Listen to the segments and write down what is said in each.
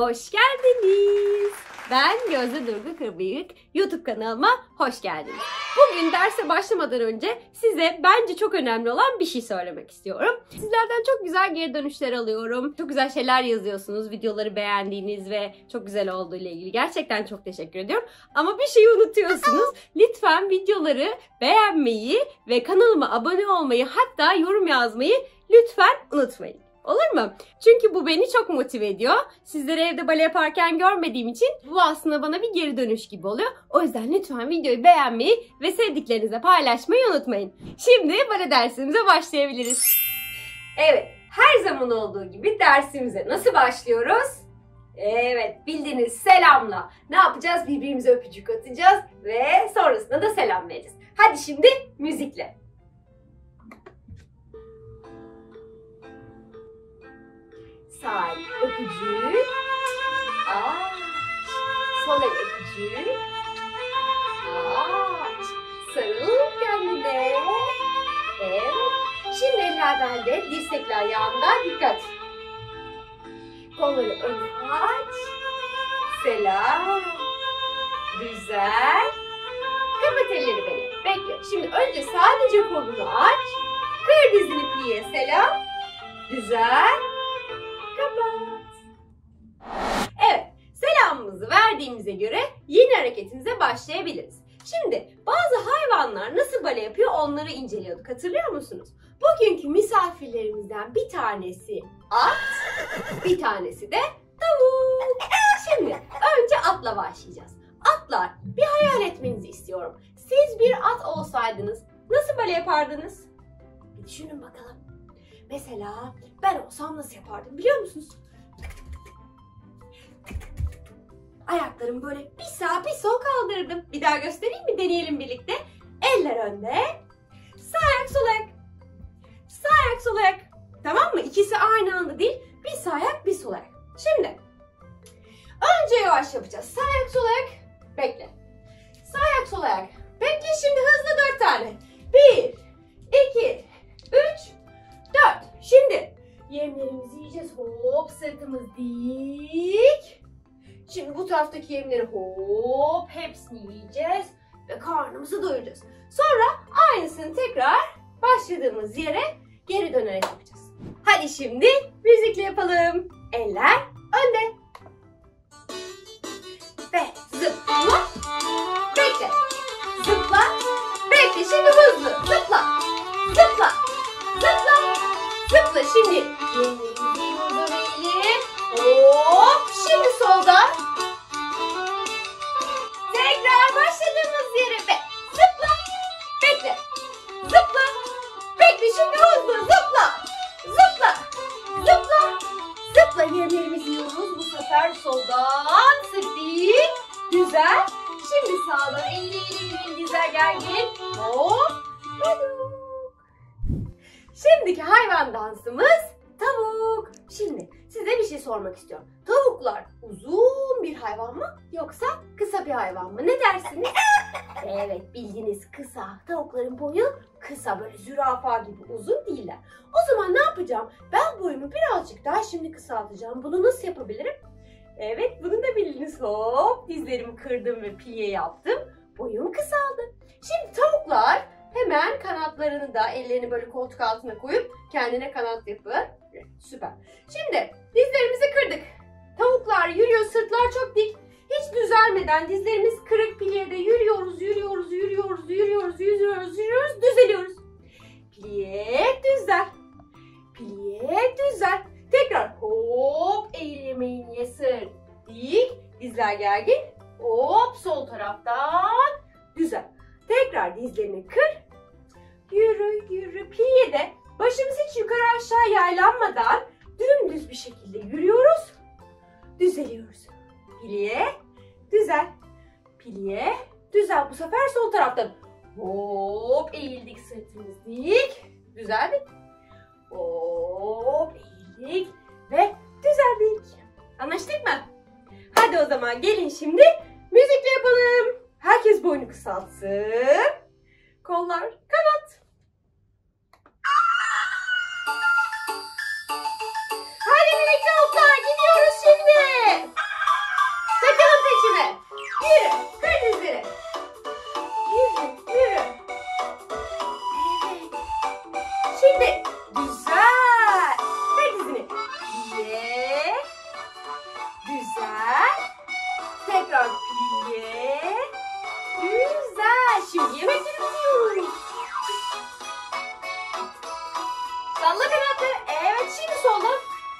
hoş geldiniz. Ben Gözde Durgu Kırbıyık. YouTube kanalıma hoş geldiniz. Bugün derse başlamadan önce size bence çok önemli olan bir şey söylemek istiyorum. Sizlerden çok güzel geri dönüşler alıyorum. Çok güzel şeyler yazıyorsunuz. Videoları beğendiğiniz ve çok güzel olduğu ile ilgili. Gerçekten çok teşekkür ediyorum. Ama bir şeyi unutuyorsunuz. Lütfen videoları beğenmeyi ve kanalıma abone olmayı, hatta yorum yazmayı lütfen unutmayın. Olur mu? Çünkü bu beni çok motive ediyor. Sizleri evde bale yaparken görmediğim için bu aslında bana bir geri dönüş gibi oluyor. O yüzden lütfen videoyu beğenmeyi ve sevdiklerinize paylaşmayı unutmayın. Şimdi bale dersimize başlayabiliriz. Evet, her zaman olduğu gibi dersimize nasıl başlıyoruz? Evet, bildiğiniz selamla. Ne yapacağız? Birbirimize öpücük atacağız ve sonrasında da selam vereceğiz. Hadi şimdi müzikle. Sağ el öpücük. Sol el öpücük. Sarıl kendine. Evet. Şimdi eller belde, dirsekler yanda. Dikkat. Kolları öne aç. Selam. Güzel. Kapat elleri beni. Bekle. Şimdi önce sadece kolunu aç. Kır dizini pliye. Selam. Güzel. Kapat. Evet, selamımızı verdiğimize göre yeni hareketimize başlayabiliriz. Şimdi bazı hayvanlar nasıl bale yapıyor onları inceliyorduk, hatırlıyor musunuz? Bugünkü misafirlerimizden bir tanesi at, bir tanesi de tavuk. Şimdi önce atla başlayacağız. Atlar, bir hayal etmenizi istiyorum. Siz bir at olsaydınız nasıl bale yapardınız? Bir düşünün bakalım. Mesela ben olsam nasıl yapardım biliyor musunuz? Ayaklarımı böyle bir sağ bir sol kaldırırdım. Bir daha göstereyim mi? Deneyelim birlikte. Eller önde. Sağ ayak sol ayak. Sağ ayak sol ayak. Tamam mı? İkisi aynı anda değil. Bir sağ ayak bir sol ayak. Şimdi önce yavaş yapacağız. Sağ ayak sol ayak. Bekle. Sağ ayak sol ayak. Bekle, şimdi hızlı 4 tane. 1, 2, 3, 4. Şimdi yemlerimizi yiyeceğiz. Hop, sırtımız dik. Şimdi bu taraftaki yemleri hop hepsini yiyeceğiz ve karnımızı doyuracağız. Sonra aynısını tekrar başladığımız yere geri dönerek yapacağız. Hadi şimdi müzikle yapalım. Eller önde. Ve zıpla. Bekle. Zıpla. Bekle. Şimdi hızlı. Zıpla. Zıpla. Zıpla. Zıpla. Şimdi yemlerimizi yürüyelim. Hop. Şimdi soldan. Tekrar başladığımız yere ve zıpla. Bekle. Zıpla. Bekle. Şimdi hızlı. Zıpla. Zıpla. Zıpla. Zıpla. Yemlerimizi yiyoruz. Bu sefer soldan. Sırt dik. Güzel. Şimdi sağdan eğilelim. Dizler gergin. Hop. Tavuk. Şimdiki hayvan dansımız tavuk. Şimdi size bir şey sormak istiyorum. Tavuklar uzun bir hayvan mı yoksa kısa bir hayvan mı? Ne dersiniz? Evet, bildiğiniz kısa. Tavukların boyu kısa, böyle zürafa gibi uzun değiller. O zaman ne yapacağım? Ben boyumu birazcık daha şimdi kısaltacağım. Bunu nasıl yapabilirim? Evet, bunu da bildiniz. Hop, dizlerimi kırdım ve pliye yaptım. Boyum kısaldı. Şimdi tavuklar hemen kanatlarını da, ellerini böyle koltuk altına koyup kendine kanat yapın. Süper. Şimdi dizlerimizi kırdık. Tavuklar yürüyor, sırtlar çok dik. Hiç düzelmeden dizlerimiz kırık pliede yürüyoruz, yürüyoruz, yürüyoruz, yürüyoruz, yürüyoruz, yürüyoruz, düzeliyoruz. Pliye, düzel. Pliye, düzel. Tekrar hop, eğilmeyin, niye sırt dik, dizler gergin. Hop, sol taraftan düzel. Tekrar dizlerini kır. Yürü, yürü. Pliye'de başımız hiç yukarı aşağı yaylanmadan dümdüz bir şekilde yürüyoruz. Düzeliyoruz. Pliye, düzel. Pliye, düzel. Bu sefer sol taraftan. Hop, eğildik, sırtımız dik. Düzeldik. Hop, eğildik ve düzeldik. Anlaştık mı? Hadi o zaman gelin şimdi müzikle yapalım. Herkes boynu kısaltsın. Kollar kanat. Hadi minik tavuklar, gidiyoruz şimdi. Yürü. Kır dizleri. Yürü. Yürü. Evet. Şimdi güzel. Kır dizini. Pliye. Güzel. Tekrar pliye. Güzel. Şimdi yemeklerimizi yiyoruz. Salla kanatları. Evet, şimdi sola.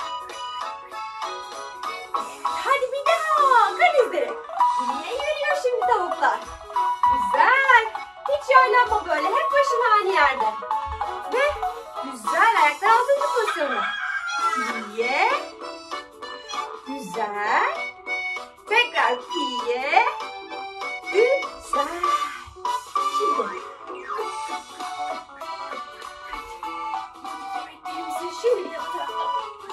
Hadi bir daha. Kır dizleri. Niye yürüyor şimdi tavuklar? Güzel. Hiç yaylanma böyle. Hep başın aynı yerde. Ve güzel. Ayaklar 6. pozisyonda. Piye. Güzel. Tekrar piye. Güzel. Şimdi. Şimdi de bu tarafa.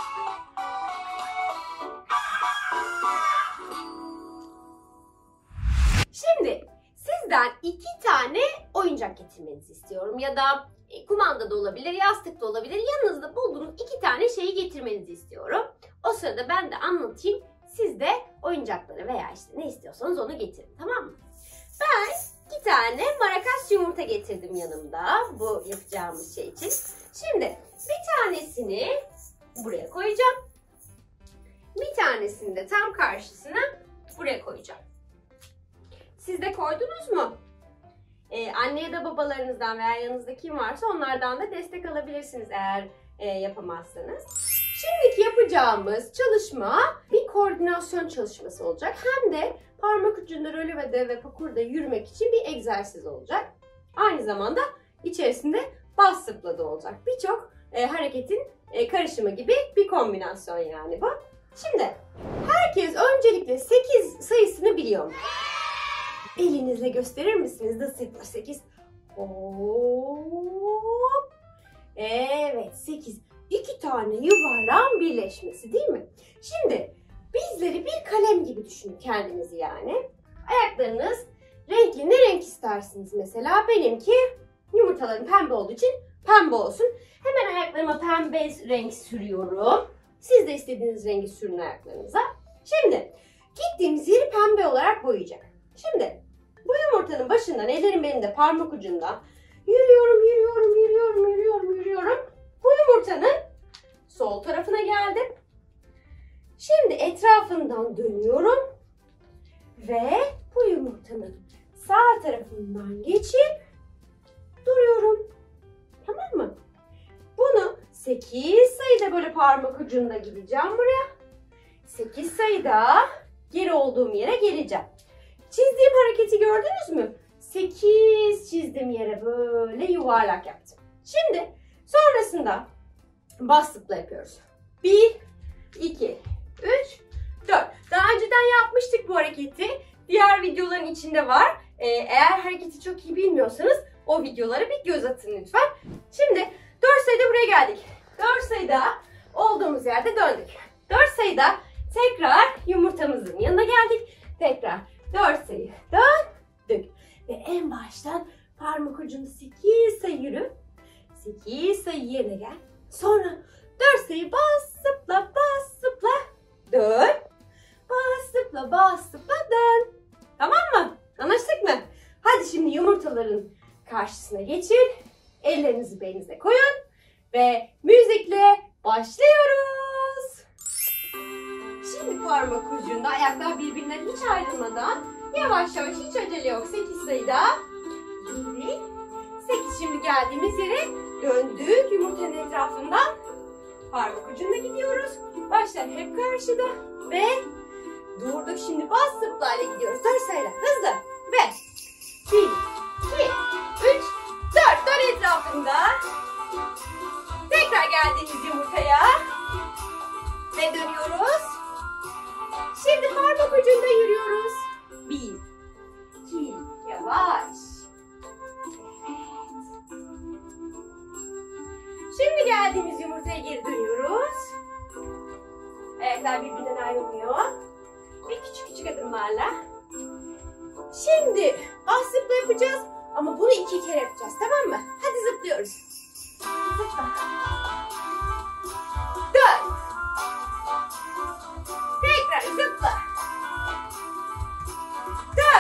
Şimdi sizden 2 tane oyuncak getirmenizi istiyorum. Ya da kumanda da olabilir, yastık da olabilir. Yanınızda bulduğunuz 2 tane şeyi getirmenizi istiyorum. O sırada ben de anlatayım. Siz de oyuncakları veya işte ne istiyorsanız onu getirin, tamam mı? Ben 2 tane marakas yumurta getirdim yanımda bu yapacağımız şey için. Şimdi bir tanesini buraya koyacağım. Bir tanesini de tam karşısına buraya koyacağım. Siz de koydunuz mu? Anne ya da babalarınızdan veya yanınızda kim varsa onlardan da destek alabilirsiniz eğer yapamazsanız. Şimdiki yapacağımız çalışma bir koordinasyon çalışması olacak. Hem de parmak ucunda röle ve dev ve pakurda yürümek için bir egzersiz olacak. Aynı zamanda içerisinde bas zıpla da olacak. Birçok hareketin karışımı gibi bir kombinasyon yani bu. Şimdi herkes öncelikle 8 sayısını biliyor mu? Elinizle gösterir misiniz? Nasıl 8? Hop. Evet 8. 2 tane yuvarlağın birleşmesi değil mi? Şimdi bizleri bir kalem gibi düşünün kendinizi yani. Ayaklarınız renkli. Ne renk istersiniz mesela? Benimki yumurtaların pembe olduğu için pembe olsun. Hemen ayaklarıma pembe renk sürüyorum. Siz de istediğiniz rengi sürün ayaklarınıza. Şimdi gittiğimiz yeri pembe olarak boyayacak. Şimdi bu yumurtanın başından ellerim benim de parmak ucunda yürüyorum. Bu yumurtanın sol tarafına geldim. Şimdi etrafından dönüyorum ve bu yumurtanın sağ tarafından geçip duruyorum. Tamam mı? Bunu 8 sayıda böyle parmak ucunda gideceğim buraya. 8 sayıda geri olduğum yere geleceğim. Çizdiğim hareketi gördünüz mü? 8 çizdiğim yere böyle yuvarlak yaptım. Şimdi sonrasında bas zıpla yapıyoruz. 1, 2, 3, 4. Daha önceden yapmıştık bu hareketi. Diğer videoların içinde var. Eğer hareketi çok iyi bilmiyorsanız o videolara bir göz atın lütfen. Şimdi 4 sayıda buraya geldik. 4 sayıda olduğumuz yerde döndük. 4 sayıda tekrar yumurtamızın yanına geldik. Tekrar 4 sayı döndük. Ve en baştan parmak ucunu 8 sayı yürü. 8 sayı yerine gel. Sonra 4 sayı bas zıpla dön. Bas zıpla dön. Tamam mı? Anlaştık mı? Hadi şimdi yumurtaların karşısına geçin. Ellerinizi belinize koyun. Ve müzikle başlıyoruz. Şimdi parmak ucunda ayaklar birbirinden hiç ayrılmadan yavaş yavaş hiç acele yok. 8 sayıda. 7, 8 şimdi geldiğimiz yere döndük. Yumurtanın etrafından parmak ucunda gidiyoruz. Başlar hep karşıda. Ve durduk şimdi bas zıplayla gidiyoruz. 4 sayıyla hızlı. Ve 1, 2, 3, 4. Dön etrafında. Tekrar geldiğimiz yumurtaya. Ve dönüyoruz. Şimdi parmak ucunda yürüyoruz. 1, 2, yavaş. Evet. Şimdi geldiğimiz yumurtaya geri dönüyoruz. Ayaklar birbirinden ayrılmıyor. Ve küçük adımlarla. Şimdi bas zıpla yapacağız. Ama bunu 2 kere yapacağız, tamam mı? Hadi zıplıyoruz. Zıpla. Dön. Tekrar zıpla. Dön.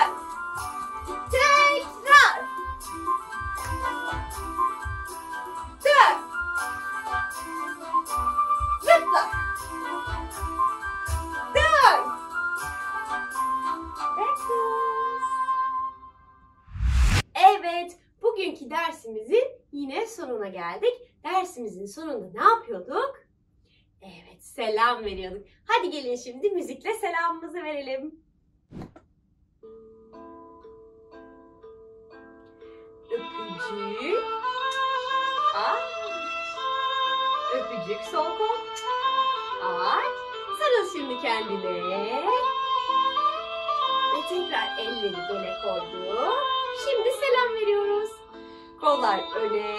bugünkü dersimizin yine sonuna geldik. Dersimizin sonunda ne yapıyorduk? Evet, selam veriyorduk. Hadi gelin şimdi müzikle selamımızı verelim. Öpücük. Aç. Öpücük sol kol. Aç. Sarıl şimdi kendine. Ve tekrar elleri bele koyduk. Şimdi selam veriyoruz. Kollar öne.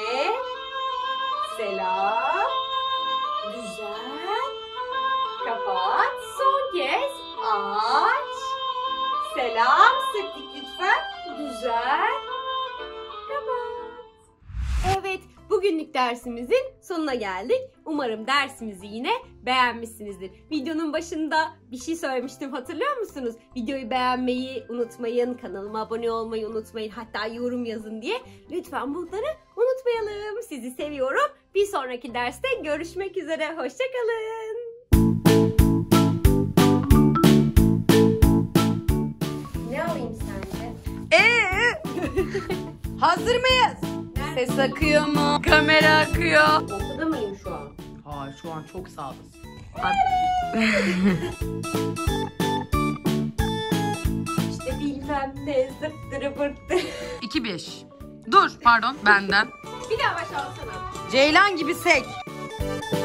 Selam. Güzel. Kapat. Son kez. Aç. Selam. Sık dik lütfen. Güzel. Kapat. Evet. Bugünlük dersimizin sonuna geldik. Umarım dersimizi yine beğenmişsinizdir. Videonun başında bir şey söylemiştim, hatırlıyor musunuz? Videoyu beğenmeyi unutmayın, kanalıma abone olmayı unutmayın, hatta yorum yazın diye. Lütfen bunları unutmayalım. Sizi seviyorum. Bir sonraki derste görüşmek üzere. Hoşça kalın. Ne alayım sence? Hazır mıyız? Ses akıyor mu? Kamera akıyor. Ortada mıyım şu an? Hayır, şu an çok sağdasın. İşte bilmem ne zıttırı bırttırı. 2-5. Dur, pardon, benden. Bir daha başlatsana. Ceylan gibi sek.